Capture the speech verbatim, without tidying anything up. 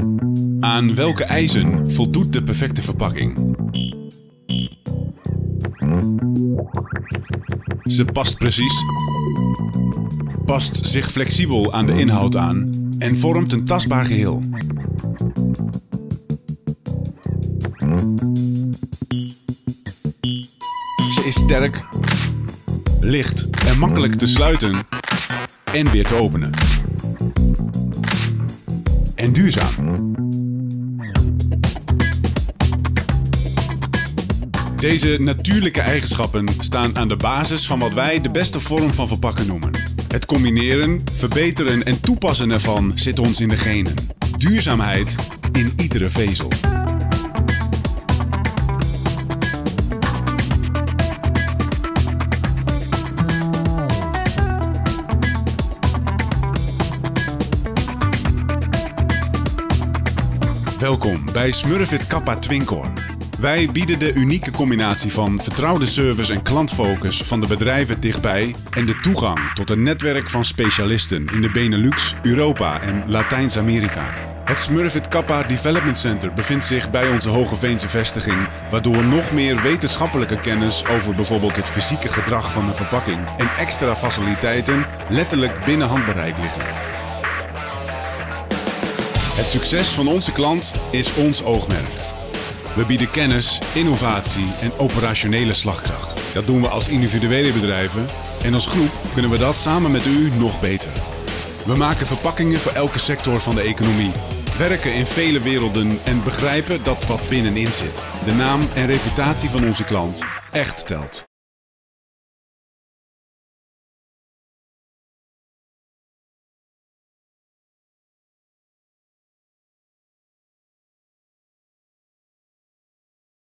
Aan welke eisen voldoet de perfecte verpakking? Ze past precies, past zich flexibel aan de inhoud aan en vormt een tastbaar geheel. Ze is sterk, licht en makkelijk te sluiten en weer te openen. En duurzaam. Deze natuurlijke eigenschappen staan aan de basis van wat wij de beste vorm van verpakken noemen. Het combineren, verbeteren en toepassen ervan zit ons in de genen. Duurzaamheid in iedere vezel. Welkom bij Smurfit Kappa Twincorn. Wij bieden de unieke combinatie van vertrouwde service en klantfocus van de bedrijven dichtbij en de toegang tot een netwerk van specialisten in de Benelux, Europa en Latijns-Amerika. Het Smurfit Kappa Development Center bevindt zich bij onze Hogeveense vestiging, waardoor nog meer wetenschappelijke kennis over bijvoorbeeld het fysieke gedrag van een verpakking en extra faciliteiten letterlijk binnen handbereik liggen. Het succes van onze klant is ons oogmerk. We bieden kennis, innovatie en operationele slagkracht. Dat doen we als individuele bedrijven en als groep kunnen we dat samen met u nog beter. We maken verpakkingen voor elke sector van de economie, werken in vele werelden en begrijpen dat wat binnenin zit, de naam en reputatie van onze klant, echt telt.